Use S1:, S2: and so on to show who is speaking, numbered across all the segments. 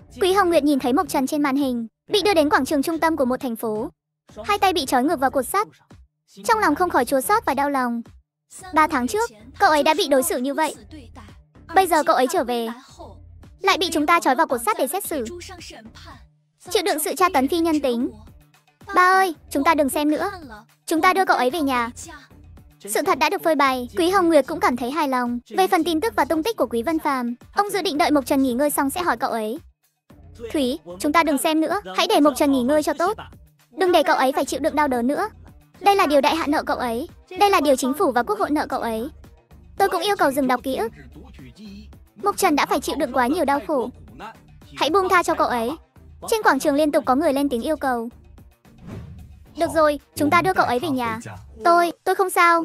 S1: Quý Hồng Nguyệt nhìn thấy Mộc Trần trên màn hình, bị đưa đến quảng trường trung tâm của một thành phố. Hai tay bị trói ngược vào cột sắt. Trong lòng không khỏi chua xót và đau lòng. 3 tháng trước, cậu ấy đã bị đối xử như vậy. Bây giờ cậu ấy trở về, lại bị chúng ta trói vào cột sắt để xét xử, chịu đựng sự tra tấn phi nhân tính. Ba ơi, chúng ta đừng xem nữa. Chúng ta đưa cậu ấy về nhà. Sự thật đã được phơi bày. Quý Hồng Nguyệt cũng cảm thấy hài lòng về phần tin tức và tung tích của Quý Vân Phàm. Ông dự định đợi Mộc Trần nghỉ ngơi xong sẽ hỏi cậu ấy. Thúy, chúng ta đừng xem nữa. Hãy để Mộc Trần nghỉ ngơi cho tốt. Đừng để cậu ấy phải chịu đựng đau đớn nữa. Đây là điều đại hạ nợ cậu ấy. Đây là điều chính phủ và quốc hội nợ cậu ấy. Tôi cũng yêu cầu dừng đọc ký ức. Mộc Trần đã phải chịu đựng quá nhiều đau khổ. Hãy buông tha cho cậu ấy. Trên quảng trường liên tục có người lên tiếng yêu cầu. Được rồi, chúng ta đưa cậu ấy về nhà. Tôi không sao.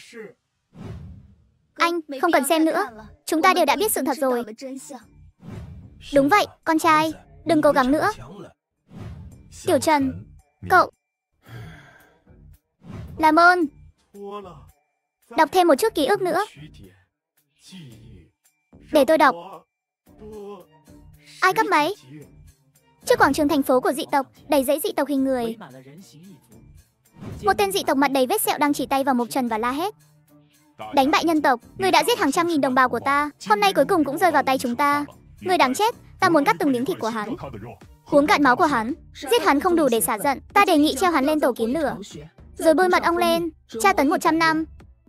S1: Anh, không cần xem nữa. Chúng ta đều đã biết sự thật rồi. Đúng vậy, con trai. Đừng cố gắng nữa. Tiểu Trần, cậu. Làm ơn. Đọc thêm một chút ký ức nữa. Để tôi đọc. Ai cấp máy? Trước quảng trường thành phố của dị tộc, đầy dãy dị tộc hình người. Một tên dị tộc mặt đầy vết sẹo đang chỉ tay vào Mộc Trần và la hét. Đánh bại nhân tộc, người đã giết hàng trăm nghìn đồng bào của ta, hôm nay cuối cùng cũng rơi vào tay chúng ta. Người đáng chết, ta muốn cắt từng miếng thịt của hắn, uống cạn máu của hắn. Giết hắn không đủ để xả giận, ta đề nghị treo hắn lên tổ kiến lửa, rồi bôi mật ong lên, tra tấn 100 năm.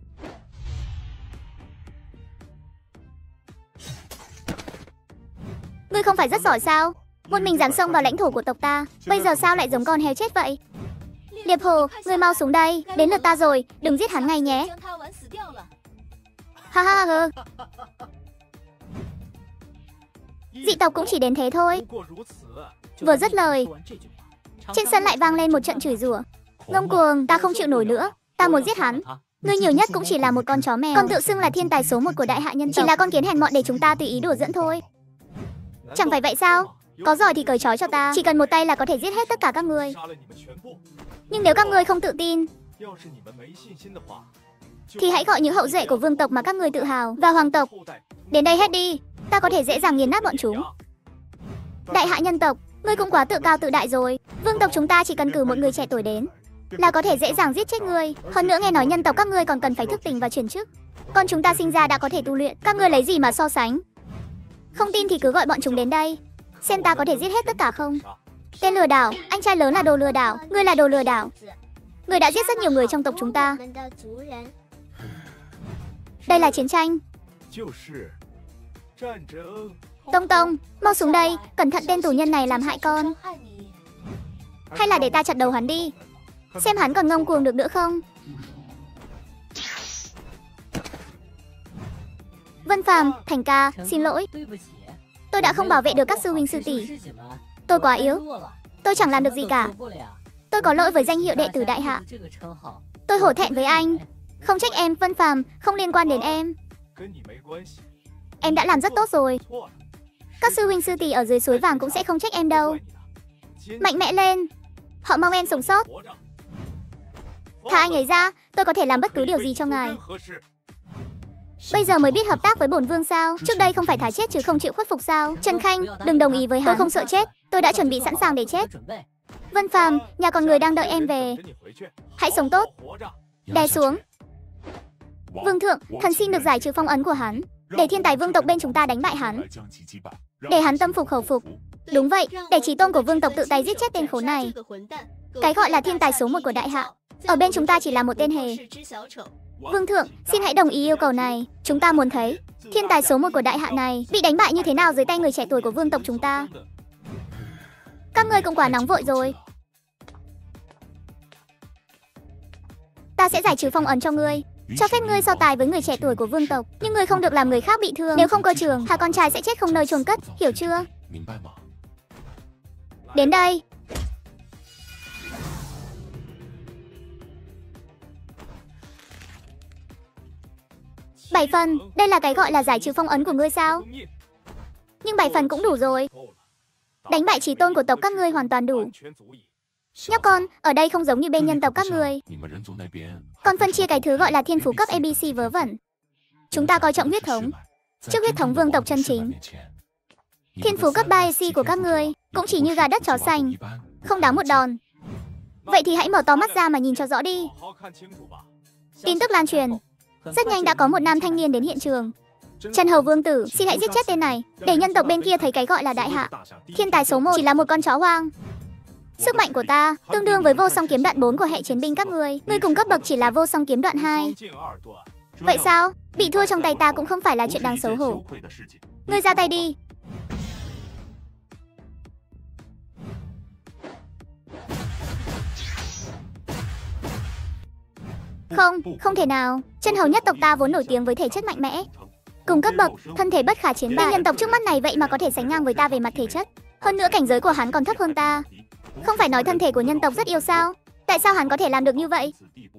S1: Ngươi không phải rất giỏi sao? Một mình dám xông vào lãnh thổ của tộc ta, bây giờ sao lại giống con heo chết vậy? Liệp Hồ, ngươi mau xuống đây, đến lượt ta rồi, đừng giết hắn ngay nhé. Ha ha ha. Dị tộc cũng chỉ đến thế thôi. Vừa dứt lời, trên sân lại vang lên một trận chửi rủa. Ngông cuồng, ta không chịu nổi nữa, ta muốn giết hắn. Ngươi nhiều nhất cũng chỉ là một con chó mèo, còn tự xưng là thiên tài số 1 của đại hạ nhân tộc, chỉ là con kiến hèn mọn để chúng ta tùy ý đùa giỡn thôi. Chẳng phải vậy sao? Có giỏi thì cởi trói cho ta, chỉ cần một tay là có thể giết hết tất cả các ngươi. Nhưng nếu các ngươi không tự tin, thì hãy gọi những hậu duệ của vương tộc mà các ngươi tự hào và hoàng tộc đến đây hết đi, ta có thể dễ dàng nghiền nát bọn chúng. Đại hạ nhân tộc, ngươi cũng quá tự cao tự đại rồi. Vương tộc chúng ta chỉ cần cử một người trẻ tuổi đến là có thể dễ dàng giết chết ngươi. Hơn nữa nghe nói nhân tộc các ngươi còn cần phải thức tỉnh và chuyển chức, còn chúng ta sinh ra đã có thể tu luyện, các ngươi lấy gì mà so sánh? Không tin thì cứ gọi bọn chúng đến đây, xem ta có thể giết hết tất cả không. Tên lừa đảo, anh trai lớn là đồ lừa đảo, ngươi là đồ lừa đảo. Ngươi đã giết rất nhiều người trong tộc chúng ta. Đây là chiến tranh. Tông Tông, mau xuống đây, cẩn thận tên tù nhân này làm hại con. Hay là để ta chặt đầu hắn đi, xem hắn còn ngông cuồng được nữa không. Vân Phàm, Thành ca, xin lỗi. Tôi đã không bảo vệ được các sư huynh sư tỷ. Tôi quá yếu. Tôi chẳng làm được gì cả. Tôi có lỗi với danh hiệu đệ tử đại hạ. Tôi hổ thẹn với anh. Không trách em, Vân Phàm, không liên quan đến em. Em đã làm rất tốt rồi. Các sư huynh sư tỷ ở dưới suối vàng cũng sẽ không trách em đâu. Mạnh mẽ lên. Họ mong em sống sót. Thả anh ấy ra, tôi có thể làm bất cứ điều gì cho ngài. Bây giờ mới biết hợp tác với bổn vương sao? Trước đây không phải thà chết chứ không chịu khuất phục sao? Trần Khanh, đừng đồng ý với hắn. Tôi không sợ chết, tôi đã chuẩn bị sẵn sàng để chết. Vân Phàm, nhà còn người đang đợi em về. Hãy sống tốt. Đè xuống. Vương thượng, thần xin được giải trừ phong ấn của hắn, để thiên tài vương tộc bên chúng ta đánh bại hắn, để hắn tâm phục khẩu phục. Đúng vậy, để chí tôn của vương tộc tự tay giết chết tên khốn này. Cái gọi là thiên tài số 1 của đại hạ, ở bên chúng ta chỉ là một tên hề. Vương thượng, xin hãy đồng ý yêu cầu này. Chúng ta muốn thấy thiên tài số 1 của đại hạ này bị đánh bại như thế nào dưới tay người trẻ tuổi của vương tộc chúng ta. Các ngươi cũng quá nóng vội rồi. Ta sẽ giải trừ phong ấn cho ngươi, cho phép ngươi so tài với người trẻ tuổi của vương tộc, nhưng ngươi không được làm người khác bị thương. Nếu không cơ trường, thà con trai sẽ chết không nơi chôn cất, hiểu chưa? Đến đây. Bảy phần, đây là cái gọi là giải trừ phong ấn của ngươi sao? Nhưng 7 phần cũng đủ rồi. Đánh bại chí tôn của tộc các ngươi hoàn toàn đủ. Nhóc con, ở đây không giống như bên nhân tộc các ngươi. Còn phân chia cái thứ gọi là thiên phú cấp ABC vớ vẩn. Chúng ta coi trọng huyết thống, trước huyết thống vương tộc chân chính. Thiên phú cấp 3 AC của các ngươi cũng chỉ như gà đất chó xanh, không đáng một đòn. Vậy thì hãy mở to mắt ra mà nhìn cho rõ đi. Tin tức lan truyền. Rất nhanh đã có một nam thanh niên đến hiện trường. Trần Hầu Vương Tử, xin hãy giết chết tên này, để nhân tộc bên kia thấy cái gọi là đại hạ. Thiên tài số 1 chỉ là một con chó hoang. Sức mạnh của ta tương đương với vô song kiếm đoạn 4 của hệ chiến binh các ngươi. Ngươi cùng cấp bậc chỉ là vô song kiếm đoạn 2. Vậy sao? Bị thua trong tay ta cũng không phải là chuyện đáng xấu hổ. Ngươi ra tay đi. Không thể nào. Chân hầu nhất tộc ta vốn nổi tiếng với thể chất mạnh mẽ, cùng cấp bậc, thân thể bất khả chiến bại. Nhân tộc trước mắt này vậy mà có thể sánh ngang với ta về mặt thể chất. Hơn nữa cảnh giới của hắn còn thấp hơn ta. Không phải nói thân thể của nhân tộc rất yếu sao? Tại sao hắn có thể làm được như vậy?